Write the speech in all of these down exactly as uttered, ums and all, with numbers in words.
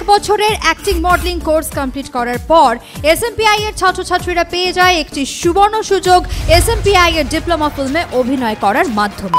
বছরের acting modelling course complete করার পর এসএমপিআই এর ছাত্রছাত্রীরা পেয়ে যায় একটি সুবর্ণ সুযোগ এসএমপিআই এর ডিপ্লোমা ফিল্মে অভিনয় করার মাধ্যমে।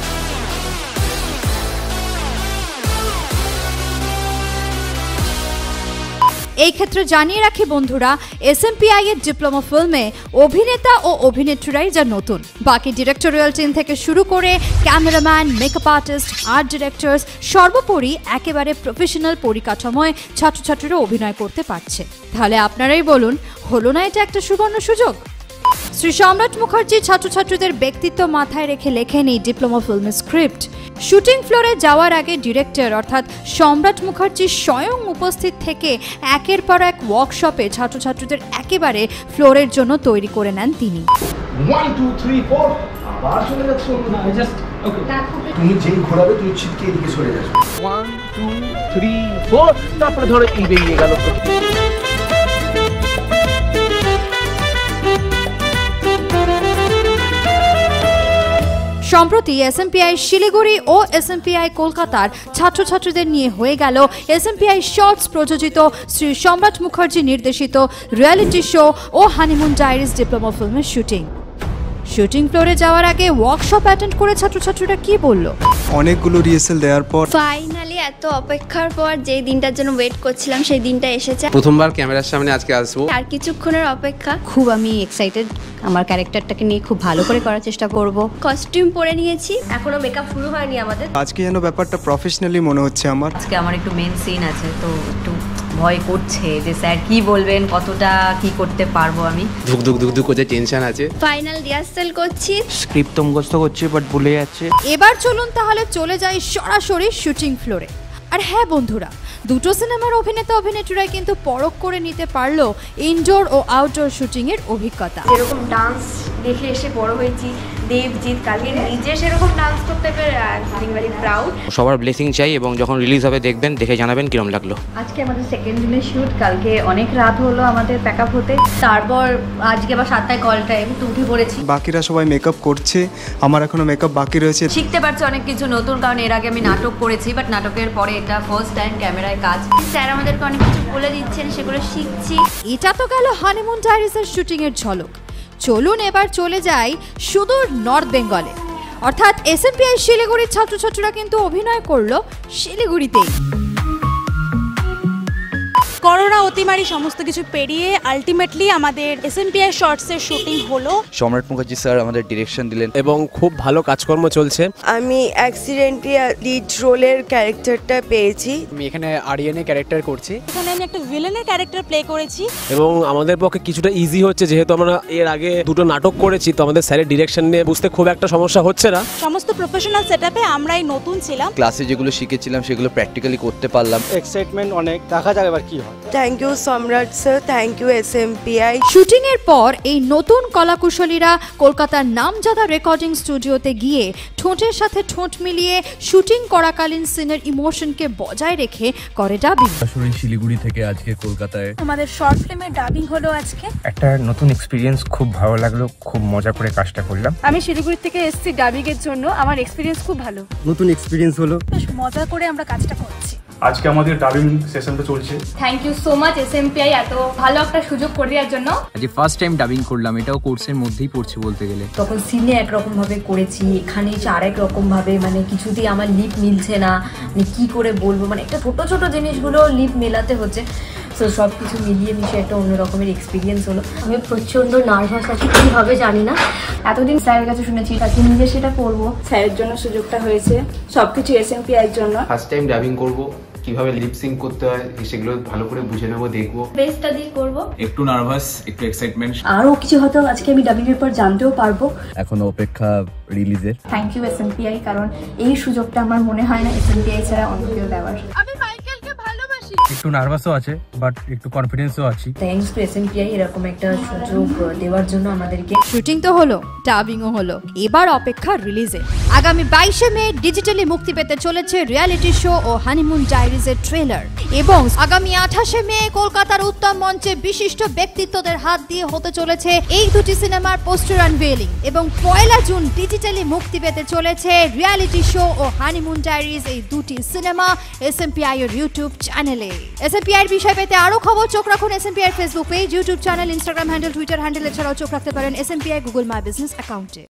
এই ক্ষেত্রে জানিয়ে রাখি বন্ধুরা, এসএমপিআই এর ডিপ্লোমা ফিল্মে অভিনেতা ও অভিনেত্রীরাই যা নতুন, বাকি ডিরেক্টরিয়াল টিম থেকে শুরু করে cameraman, makeup artist, art directors সর্বোপরি একেবারে প্রফেশনাল পরিকাঠামোয় ছাত্রছাত্রীরা অভিনয় করতে পারছে। তাহলে আপনারাই বলুন, হলো না এটা একটা সুবর্ণ সুযোগ? শ্রী সম্রাট মুখার্জি ছাত্রছাত্রীদের ব্যক্তিত্ব মাথায় রেখে লেখেন এই ডিপ্লোমা ফিল্মের স্ক্রিপ্ট। শুটিং ফ্লোরে যাওয়ার আগে ডিরেক্টর অর্থাৎ সম্রাট মুখার্জি স্বয়ং উপস্থিত থেকে একের পর এক ওয়ার্কশপে ছাত্রছাত্রীদের একেবারে ফ্লোরের জন্য তৈরি করে নেন তিনি। তুমি যেই ঘোরাবে তুমি ছিটকে এদিকে সরে যাবে। ওয়ান টু থ্রি ফোর তারপরে ধরো এই বেরিয়ে গেল। সম্প্রতি এসএমপিআই শিলিগুড়ি ও এসএমপিআই কলকাতার ছাত্রছাত্রীদের নিয়ে হয়ে গেল এসএমপিআই শর্টস প্রযোজিত শ্রী সম্রাট মুখার্জি নির্দেশিত রিয়েলিটি শো ও হানিমুন ডায়েরিজ ডিপ্লোমা ফিল্মের শুটিং। শুটিং ফ্লোরে যাওয়ার আগে ওয়ার্কশপ অ্যাটেন্ড করে ছাত্রছাত্রীরা কি বলল? অনেকগুলো রিহার্সাল দেওয়ার পর ফাইনালি এত অপেক্ষার পর যে দিনটার জন্য ওয়েট করছিলাম সেই দিনটা এসেছে। প্রথমবার ক্যামেরার সামনে আজকে আসবো, আর কিছুক্ষণের অপেক্ষা। খুব আমি এক্সাইটেড, আমার ক্যারেক্টারটাকে নিয়ে খুব ভালো করে করার চেষ্টা করব। কস্টিউম পরে নিয়েছি, এখনো মেকআপ শুরু হয়নি আমাদের। আজকে যেন ব্যাপারটা প্রফেশনালি মনে হচ্ছে আমার। আজকে আমার একটু মেন সিন আছে, তো একটু ভয় করছে যে স্যার কি বলবেন, কতটা কি করতে পারবো আমি। ধুক ধুক ধুক ধুক করছে, টেনশন আছে। ফাইনাল রিহার্সাল করছি, স্ক্রিপ্ট তো মুখস্থ করছি বাট ভুলে যাচ্ছে। এবার চলুন তাহলে চলে যাই সরাসরি শুটিং ফ্লোরে। আর হ্যাঁ বন্ধুরা, দুটো সিনেমার অভিনেতা অভিনেত্রীরাই কিন্তু পরখ করে নিতে পারলো ইনডোর ও আউটডোর শুটিং এর অভিজ্ঞতা। যেরকম ডান্স দেখে এসে বড় হয়েছি, দেবজিৎ কালকে নিজে সেরকম ডান্স করতে পেরে ফিলিং ভেরি প্রাউড। সবার ব্লেসিং চাই এবং যখন রিলিজ হবে দেখবেন, দেখে জানাবেন কিরম লাগলো। আজকে আমাদের সেকেন্ড দিনের শুট, কালকে অনেক রাত হলো আমাদের প্যাক আপ হতে, তারপর আজকে আবার সাতটায় কল টাইম তো উঠে পড়েছি। বাকিরা সবাই মেকআপ করছে, আমার এখনো মেকআপ বাকি রয়েছে। শিখতে পারছি অনেক কিছু নতুন, কারণ এর আগে আমি নাটক করেছি, বাট নাটকের পরে এটা ফার্স্ট টাইম ক্যামেরায় কাজ। স্যার আমাদেরকে অনেক কিছু বলে দিচ্ছেন, সেগুলো শিখছি। এটা তো গেল হানিমুন ডায়েরিজের শুটিং এর ঝলক। চলুন এবার চলে যাই সুদূর নর্থ বেঙ্গলে, অর্থাৎ এসএমপিআই শিলিগুড়ির ছাত্রছাত্রীরা কিন্তু অভিনয় করলো শিলিগুড়িতেই। করোনা অতিমারি সমস্ত কিছু পেরিয়ে আলটিমেটলি আমাদের এসএমপিআই শর্টসের শুটিং হলো। সম্রাট মুখার্জি স্যার আমাদের ডিরেকশন দিলেন এবং খুব ভালো কাজকর্ম চলছে। আমি অ্যাক্সিডেন্টলি লিড রোলের ক্যারেক্টারটা পেয়েছি। আমি এখানে আরিয়ানের ক্যারেক্টার করছি। এখানে আমি একটা ভিলেনের ক্যারেক্টার প্লে করেছি এবং আমাদের পক্ষে কিছুটা ইজি হচ্ছে, যেহেতু আমরা এর আগে দুটো নাটক করেছি, তো আমাদের স্যারের ডিরেকশন নিয়ে বুঝতে খুব একটা সমস্যা হচ্ছে না। সমস্ত প্রফেশনাল সেটআপে আমরাই নতুন ছিলাম। ক্লাসে যেগুলো শিখেছিলাম সেগুলো প্র্যাকটিক্যালি করতে পারলাম। এক্সাইটমেন্ট অনেক, দেখা যাক এবার কি হয়। Thank you Samrat sir, thank you SMPI. Shooting এর পর এই নতুন কলাকুশলীরা কলকাতার নামজাদা রেকর্ডিং স্টুডিওতে গিয়ে ঠোঁটের সাথে ঠোঁট মিলিয়ে শুটিং করাকালীন সিনের ইমোশনকে বজায় রেখে করে ডাবিং। আসলে শিলিগুড়ি থেকে আজকে কলকাতায় আমাদের শর্ট ফিল্মের ডাবিং হলো আজকে। একটা নতুন এক্সপিরিয়েন্স, খুব ভালো লাগলো, খুব মজা করে কাজটা করলাম। আমি শিলিগুড়ি থেকে এসেছি ডাবিং এর জন্য, আমার এক্সপিরিয়েন্স খুব ভালো, নতুন এক্সপিরিয়েন্স হলো, বেশ মজা করে আমরা কাজটা করছি। আজকে আমাদের ডাবিং সেশনটা চলছে। Thank you so much SMPI এত ভালো একটা সুযোগ করে দেওয়ার জন্য। আজ ফার্স্ট টাইম ডাবিং করলাম, এটাও কোর্সের মধ্যেই পড়ছে বলতে গেলে। তখন সিনে একরকম ভাবে করেছি, এখানে এসে আরেক রকম ভাবে, মানে কিছুতেই আমার লিপ মিলছে না, মানে কি করে বলবো, মানে একটা ছোট ছোট জিনিসগুলো লিপ মেলাতে হচ্ছে। তো সব কিছু মিলিয়ে মিশে একটা অন্য রকমের এক্সপিরিয়েন্স হলো। আমি প্রচন্ড নার্ভাস আছি, কি হবে জানি না। এতদিন স্যারের কাছে শুনেছি, আজকে নিজে সেটা করবো। স্যারের জন্য সুযোগটা হয়েছে, সবকিছু এসএমপিআই এর জন্য। ফার্স্ট টাইম ডাবিং করব, কিভাবে লিপ সিঙ্ক করতে হয় সেগুলো ভালো করে বুঝে নেবো, দেখবো, বেস্টটা দিয়ে করবো। একটু নার্ভাস, একটু এক্সাইটমেন্ট, আরো কিছু হয়তো আজকে আমি ডাবিং এর পর জানতেও পারবো। এখনো অপেক্ষা রিলিজের। থ্যাংক ইউ এসএমপিআই, কারণ এই সুযোগটা আমার মনে হয় না এসএমপিআই ছাড়া অন্য কেউ দেওয়ার। আমি মাইকেলকে ভালোবাসি। একটু নার্ভাসও আছে বাট একটু কনফিডেন্সও আছি। থ্যাঙ্কস টু এসএমপিআই এরকম একটা সুযোগ দেওয়ার জন্য আমাদেরকে। শুটিং তো হলো, ডাবিংও হলো, এবার অপেক্ষা রিলিজে। আগামী বাইশে মে ডিজিটালি মুক্তি পেতে চলেছে রিয়েলিটি শো ও হানিমুন ডায়েরিজের ট্রেলার, এবং আগামী আঠাশে মে কলকাতার উত্তম মঞ্চে বিশিষ্ট ব্যক্তিত্বদের হাত দিয়ে হতে চলেছে এই দুটি সিনেমার পোস্টার আনভেইলিং, এবং পয়লা জুন ডিজিটালি মুক্তি পেতে চলেছে রিয়েলিটি শো ও হানিমুন ডায়েরিজ এই দুটি সিনেমা এসএমপিআই এর ইউটিউব চ্যানেলে। এসএমপিআই এর বিষয় পেতে আরো খবর চোখ রাখুন এসএমপিআই এর Facebook page, YouTube channel, Instagram handle, Twitter handle, এছাড়াও চোখ রাখতে পারেন এসএমপিআই গুগল মাই বিজনেস অ্যাকাউন্টে।